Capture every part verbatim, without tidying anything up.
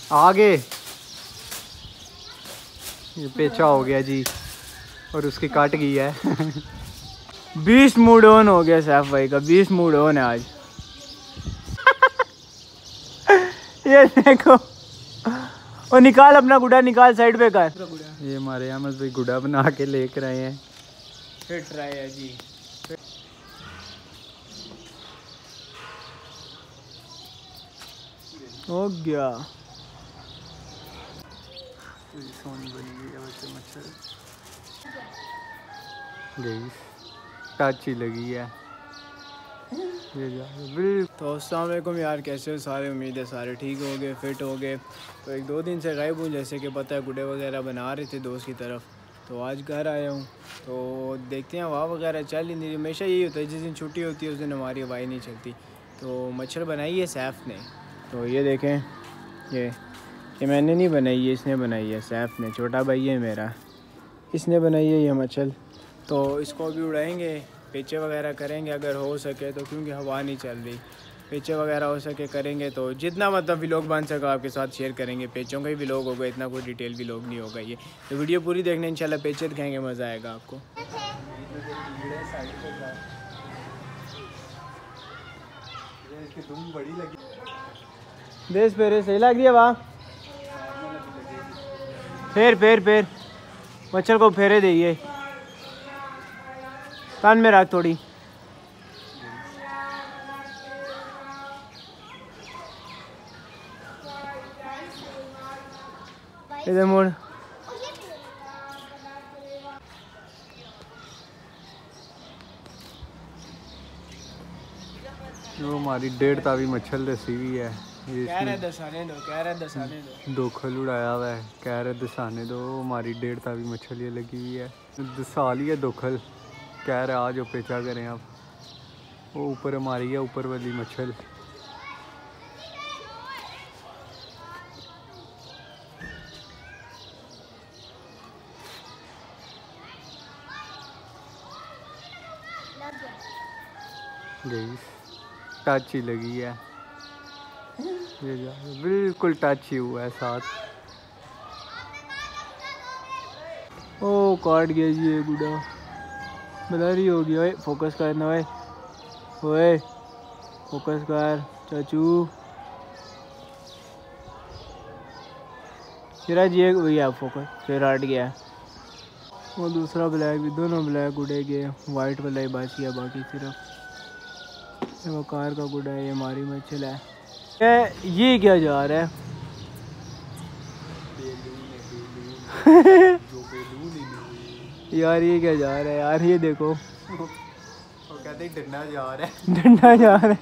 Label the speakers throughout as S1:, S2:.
S1: आगे ये पेचा हो गया जी और उसकी काट गई है। बीस मूड ऑन हो गया सैफ भाई का, बीस मूड ऑन है आज। ये देखो, और निकाल अपना गुड़ा, निकाल साइड पे कर। ये हमारे अहमद भाई गुड़ा बना के लेकर आए हैं। फिट रहा है जी, हो गया। सोनी बनी हुई है वैसे मच्छर गई, टाची लगी है ये। तो अस्सलाम वालेकुम यार, कैसे हो सारे? उम्मीद है सारे ठीक हो गए, फिट हो गए। तो एक दो दिन से गायब हूँ, जैसे कि पता है गुड्डे वगैरह बना रहे थे दोस्त की तरफ, तो आज घर आया हूँ। तो देखते हैं हवा वगैरह चल ही नहीं, हमेशा यही होता है जिस दिन छुट्टी होती है उस दिन हमारी हवाई नहीं चलती। तो मच्छर बनाई है सैफ ने, तो ये देखें, ये ये मैंने नहीं बनाई है, इसने बनाई है, सैफ ने, छोटा भाई है मेरा, इसने बनाई है ये मच्छर। तो इसको अभी उड़ाएंगे, पेचे वगैरह करेंगे अगर हो सके तो, क्योंकि हवा नहीं चल रही। पेचे वगैरह हो सके करेंगे तो जितना मतलब व्लॉग बन सका आपके साथ शेयर करेंगे। पेचों का ही व्लॉग होगा, इतना कोई डिटेल व्लॉग नहीं होगा ये। तो वीडियो पूरी देखने, इंशाल्लाह पेचे दिखाएंगे, मज़ा आएगा आपको। देश फेरे सही लग रही है वाह, फेर फेर फेर मच्छर को फेरे देइए, कान में रख थोड़ी। इधर मोड़, जो हमारी डेढ़ तावी मच्छर दसी हुई है, कह रहे दसाने दो, कह रहे दसाने दो, दोखल उड़ाया हुआ है, कह रहे दसाने दो। हमारी डेढ़ तावी मच्छर ये लगी हुई है, दसा ली है दोखल, कह रहे आज पेचा करें आप। वो ऊपर हमारी है, ऊपर वाली मच्छर। गई, टच ही लगी है, ये बिल्कुल टच ही हुआ है साथ। ओ काट गया जी ये गुड़ा, बलरी हो गया। ओए फोकस कर ना, ओए ओए फोकस कर चाचू। फिर जी एक भैया फोकस, फिर हट गया। वो दूसरा ब्लैक भी, दोनों ब्लैक उड़े गए, वाइट वाला ही बच गया बाकी सिर्फ। वो कार का गुड़ा है, ये हमारी मच्छर है। ये क्या जा रहा है? यार ये क्या जा रहा है यार, ये देखो, वो कहते हैं डंडा जा रहा है, डंडा जा रहा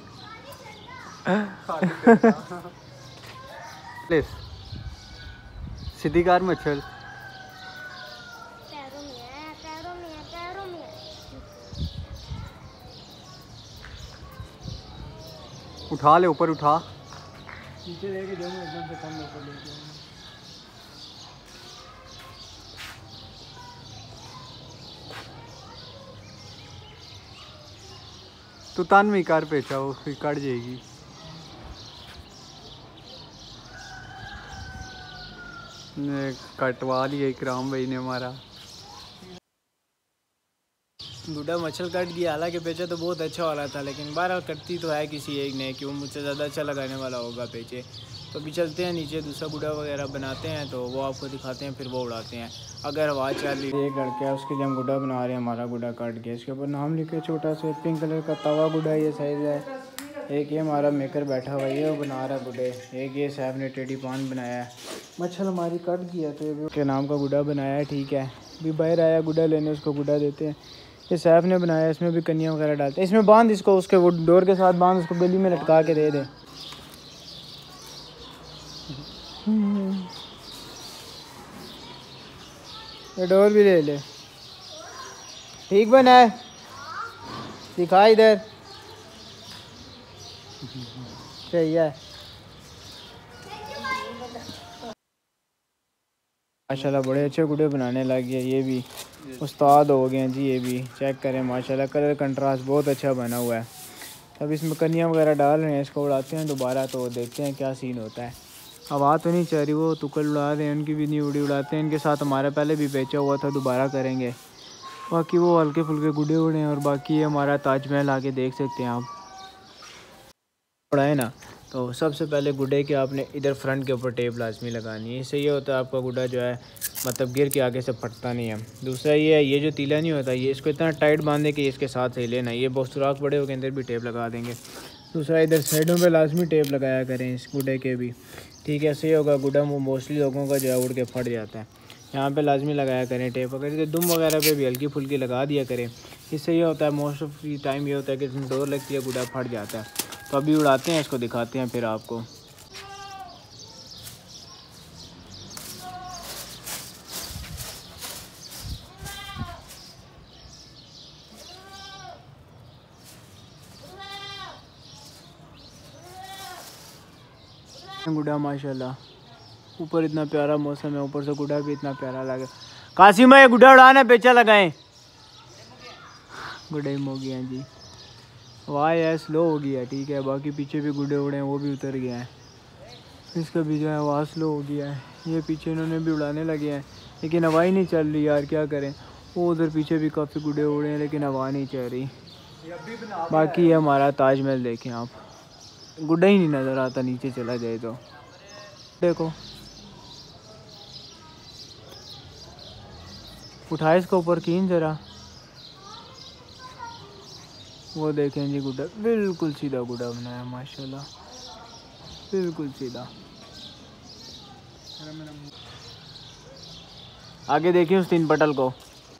S1: है। सीधी कार मच्छर उठा ले, ऊपर उठा, नीचे लेके जाऊंगा एकदम से कम ऊपर लेके आऊंगा। तो तान में कार पेचा हो, फिर कट जाएगी। कटवा लिया इकराम भाई ने हमारा गुड्डा, मच्छर कट गया। हालांकि पेचा तो बहुत अच्छा वाला था, लेकिन बारह कटती तो है किसी एक ने, कि वो मुझसे ज़्यादा अच्छा लगाने वाला होगा पेचे। तो अभी चलते हैं नीचे, दूसरा गुड्डा वगैरह बनाते हैं, तो वो आपको दिखाते हैं, फिर वो उड़ाते हैं अगर हवा चल रही। एक लड़का है, उसके लिए हम गुड्डा बना रहे हैं, हमारा गुड्डा काट गया, इसके ऊपर नाम लिखे छोटा सा, पिंक कलर का तवा गुड्डा ये साइज़ है। एक ये हमारा मेकर बैठा हुआ है, वो बना रहा है गुड्डे। एक ये साहब ने टेडी पान बनाया है। मच्छर हमारी कट गया तो ये के नाम का गुड्डा बनाया है, ठीक है। अभी बाहर आया गुड्डा लेने, उसको गुड्डा देते हैं। ये सैफ ने बनाया, इसमें भी कन्या वगैरह डालते हैं। इसमें बांध इसको, उसके वो डोर के साथ बांध, उसको गली में लटका के दे दे। ये डोर भी ले ले, ठीक बना है, दिखा इधर, सही है। माशाल्लाह बड़े अच्छे गुड्डे बनाने लग गए, ये भी उस्ताद हो गए हैं जी। ये भी चेक करें, माशाल्लाह कलर कंट्रास्ट बहुत अच्छा बना हुआ है। अब इसमें कनियाँ वगैरह डाल रहे हैं, इसको उड़ाते हैं दोबारा, तो देखते हैं क्या सीन होता है। हवा तो नहीं चल रही, वो तुक्कल उड़ा रहे हैं, उनकी भी नहीं उड़ी उड़ाते हैं। इनके साथ हमारा पहले भी बेचा हुआ था, दोबारा करेंगे। बाकी वो हल्के फुल्के गुडे उड़े हैं और बाकी हमारा ताजमहल आके देख सकते हैं आप। उड़ाए ना तो सबसे पहले गुड्डे के आपने इधर फ्रंट के ऊपर टेप लाजमी लगानी है। इससे ये होता है आपका गुड्डा जो है मतलब गिर के आगे से फटता नहीं है। दूसरा ये है, ये जो तीला नहीं होता ये इसको इतना टाइट बांधे कि इसके साथ ही लेना, ये बहुत सुराख बड़े हो के अंदर भी टेप लगा देंगे। दूसरा इधर साइडों पे लाजमी टेप लगाया करें इस गुड्डे के भी, ठीक है। इससे होगा गुड्डा मोस्टली लोगों का जो है उड़ के फट जाता है। यहाँ पे लाजमी लगाया करें टेप, अगर इधर दुम वगैरह पे भी हल्की फुल्की लगा दिया करें। इससे ये होता है मोस्ट ऑफ टाइम ये होता है कि इसमें डोर लगती है, गुड्डा फट जाता है। तो अभी उड़ाते हैं, इसको दिखाते हैं फिर आपको। गुड्डा माशाल्लाह, ऊपर इतना प्यारा मौसम है, ऊपर से गुड्डा भी इतना प्यारा लगा। कासिम भाई गुड्डा उड़ाना, पेचा लगाएं। गुड्डा ही हो गया जी, वाह यार स्लो हो गया, ठीक है। बाकी पीछे भी गुड्डे उड़े हैं, वो भी उतर गया है। इसका भी जो है हवा स्लो हो गया है। ये पीछे इन्होंने भी उड़ाने लगे हैं लेकिन हवा ही नहीं चल रही यार, क्या करें। वो उधर पीछे भी काफ़ी गुड्डे उड़े हैं लेकिन हवा नहीं चल रही। बाकी ये हमारा ताजमहल देखें आप, गुड्डा ही नहीं नज़र आता नीचे चला जाए तो। देखो उठा इसको ऊपर खींच ज़रा, वो देखें जी गुड्डा बिल्कुल सीधा गुड्डा बनाया माशाल्लाह, बिल्कुल सीधा। आगे देखिए उस तीन पटल को,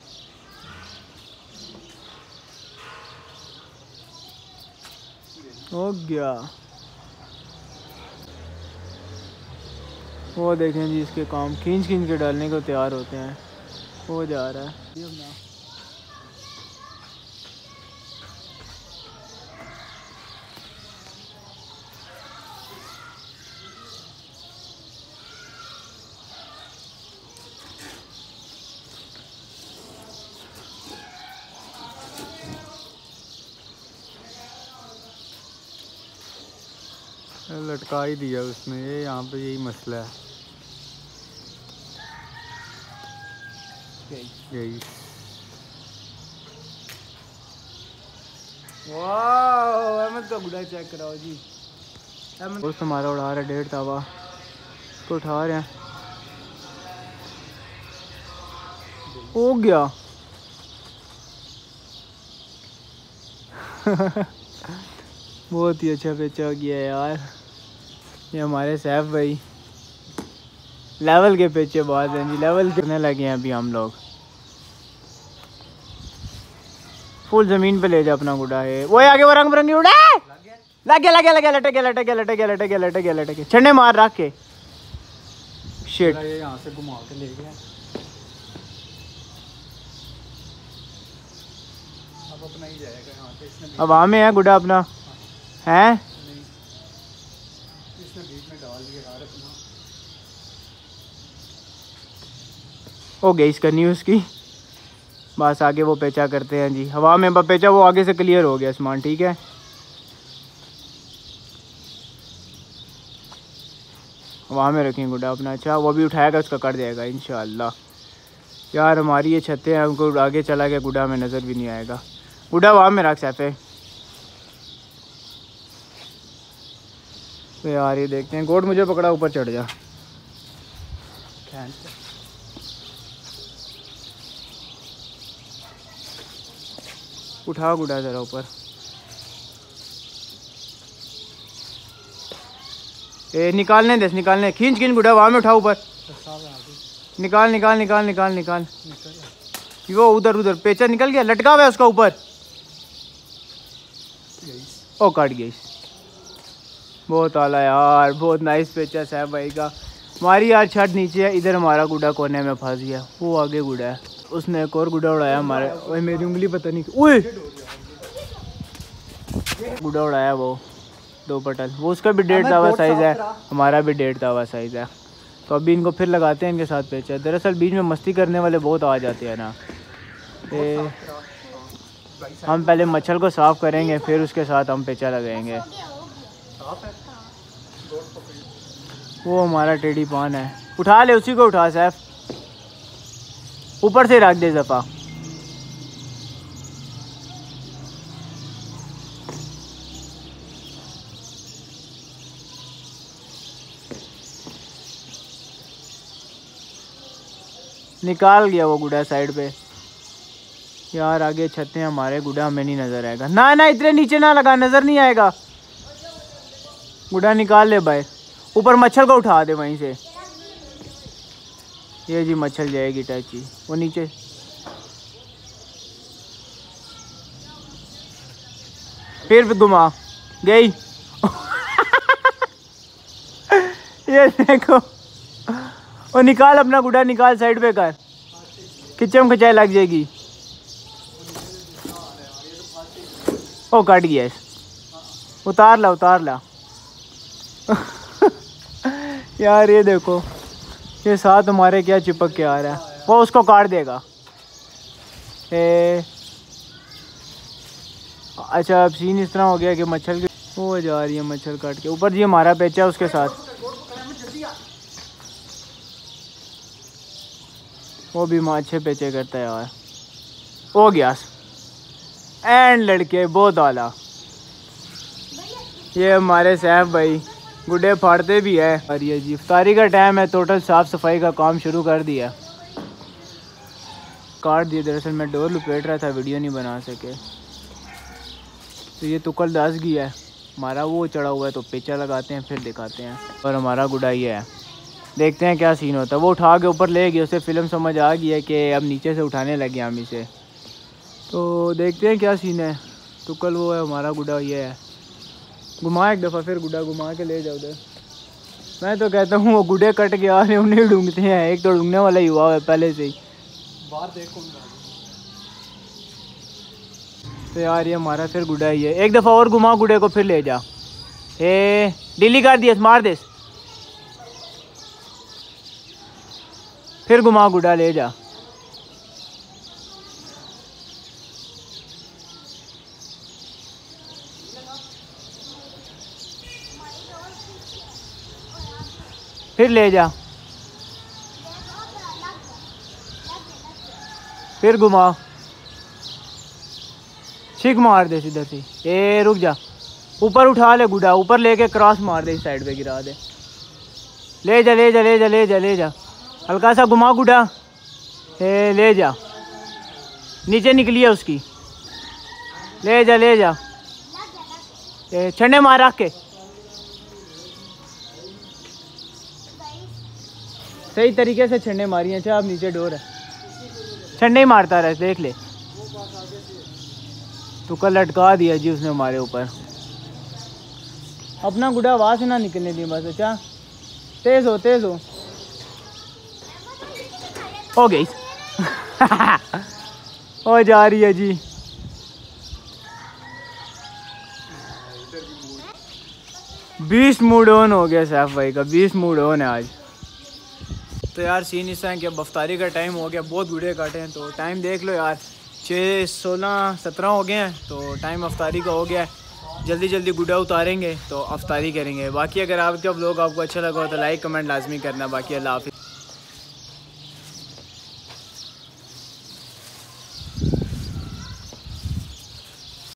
S1: हो गया। वो देखें जी इसके काम खींच खींच के डालने को तैयार होते हैं, हो जा रहा है।
S2: लटका ही दिया उसने, ये यहाँ पे यही मसला है। यही
S1: वाह अहमद का गुड्डा चेक कराओ जी। दोस्त हमारा उड़ा रहा है डेढ़ तावा, तो उठा रहे हैं। हो गया बहुत ही अच्छा पेचा हो गया यार। ये हमारे सैफ भाई लेवल के पेचे बहुत हैं जी, लेवल करने लगे हैं अभी हम लोग। फुल जमीन पे ले जा अपना गुड्डा है। वो आगे वो रंग बिरंगी उड़ा लग गया लग गया लग गया लटक गया लटक गया लटक गया लटक गया लटक गया लटक गया छन्ने मार रख के शिट।
S2: ये यहाँ से घुमा के ले गया। अब अपना ही जाएगा यहाँ से, इसने
S1: अब वहाँ में है गुड्डा अपना है,
S2: इसने बीच में डाल दिया यार अपना।
S1: हो गई इसका न्यूज़ की, बस आगे वो पेचा करते हैं जी। हवा में पेचा वो आगे से क्लियर हो गया सामान, ठीक है। हवा में रखें गुड्डा अपना, अच्छा वो भी उठाएगा उसका कट जाएगा इंशाल्लाह। यार हमारी ये छतें हैं, हमको आगे चला गया गुड्डा में नज़र भी नहीं आएगा। गुड्डा वहाँ में रख सैफे। तो यार ये देखते हैं, गोट मुझे पकड़ा, ऊपर चढ़ जा। उठा गुड्डा ज़रा ऊपर। ए निकालने दे, निकालने खींच खींच गुड्डा वहाँ में उठा ऊपर। निकाल निकाल निकाल निकाल निकाल वो उधर उधर पेचा निकल गया, लटका हुआ है उसका ऊपर। ओ कट गई। बहुत आला यार, बहुत नाइस पेचा साहब भाई का। हमारी यार छत नीचे है, इधर हमारा गुड्डा कोने में फंस गया, वो आगे गुड्डा है। उसने एक और गुड्डा उड़ाया हमारे, ओए मेरी उंगली पता नहीं, ओए गुड्डा उड़ाया वो दो पटल। वो उसका भी डेढ़ तावा साइज़ है, हमारा भी डेढ़ तावा साइज़ है। तो अभी इनको फिर लगाते हैं इनके साथ पेचा। दरअसल बीच में मस्ती करने वाले बहुत आ जाते हैं ना, तो हम पहले मच्छर को साफ़ करेंगे फिर उसके साथ हम पेचा लगाएंगे। वो हमारा टेडी पान है, उठा ले, उसी को उठा सैफ, ऊपर से रख दे जफा। निकाल गया वो गुड़ा साइड पे। यार आगे छत हैं हमारे, गुड़ा हमें नहीं नजर आएगा। ना ना इतने नीचे ना लगा, नजर नहीं आएगा। गुड़ा निकाल ले भाई, ऊपर मच्छर को उठा दे वहीं से। ये जी मच्छर जाएगी टैची, वो नीचे। फिर घुमा गई। ये देखो, वो निकाल अपना गुड़ा, निकाल साइड पे कर, खिंचम खिंचाई लग जाएगी। ओ कट गया, उतार ला उतार ला। यार ये देखो, ये साथ हमारे क्या चिपक के आ रहा है, वो उसको काट देगा। ए, अच्छा अब सीन इस तरह हो गया कि मच्छर की वो जा रही है, मच्छर काट के ऊपर जी हमारा पेचा है उसके साथ, वो भी माँ अच्छे पेचे करता है यार। हो गया एंड लड़के बहुत आला। ये हमारे सैफ भाई गुड्डे फाड़ते भी है। और ये जी इफ्तारी का टाइम है, टोटल साफ़ सफाई का काम शुरू कर दिया। काट दिए, दरअसल मैं डोर लपेट रहा था, वीडियो नहीं बना सके। तो ये तुकल दस गया है हमारा, वो चढ़ा हुआ है तो पेचा लगाते हैं फिर दिखाते हैं। और हमारा गुड्डा ये है, देखते हैं क्या सीन होता है। वो उठा के ऊपर ले गए, उसे फिल्म समझ आ गई है कि अब नीचे से उठाने लगे हम इसे, तो देखते हैं क्या सीन है। तुकल वो है, हमारा गुड्डा ये है। घुमा एक दफ़ा, फिर गुड्डा घुमा के ले जाओ उधर। मैं तो कहता हूँ वो गुड्डे कट के आ रहे उन्हें ढूंढते हैं, एक तो ढूंढने वाला ही हुआ है पहले से ही।
S2: बाहर देखो
S1: तो यार ये हमारा फिर गुड्डा ही है। एक दफ़ा और घुमा गुड्डे को, फिर ले जा। ए डिली कर दिया, मार दे, फिर घुमा गुड्डा, ले जा। फिर ले जा, फिर घुमा, छिक मार दे सीधर से। ए रुक जा, ऊपर उठा ले गुड्डा, ऊपर लेके क्रॉस मार दे, इस साइड पे गिरा दे। ले जा ले जा ले जा ले जा ले जा, हल्का सा घुमा गुड्डा। ए ले जा, नीचे निकली है उसकी, ले जा ले जा। ए छन्ने मार रख के, सही तरीके से छन्ने मारी हैं। अच्छा अब नीचे डोर है, छन्ने ही मारता रहे, देख ले। तो कल लटका दिया जी उसने हमारे ऊपर। अपना गुड्डा आवाज़ से ना निकलने दी बस। अच्छा तेज़ हो तेज़ हो हो गई। हो जा रही है जी। बीस मूड ऑन हो गया सैफ भाई का, बीस मूड ऑन है आज। तो यार सीन इस है कि अब अफ्तारी का टाइम हो गया, बहुत गुड्डे काटे हैं। तो टाइम देख लो यार, छः सोलह सत्रह हो गए हैं, तो टाइम अफ्तारी का हो गया है। जल्दी जल्दी गुड्डा उतारेंगे तो अफ्तारी करेंगे। बाकी अगर आपका व्लॉग आपको अच्छा लगा हो तो लाइक कमेंट लाजमी करना। बाकी अल्लाह हाफिज़।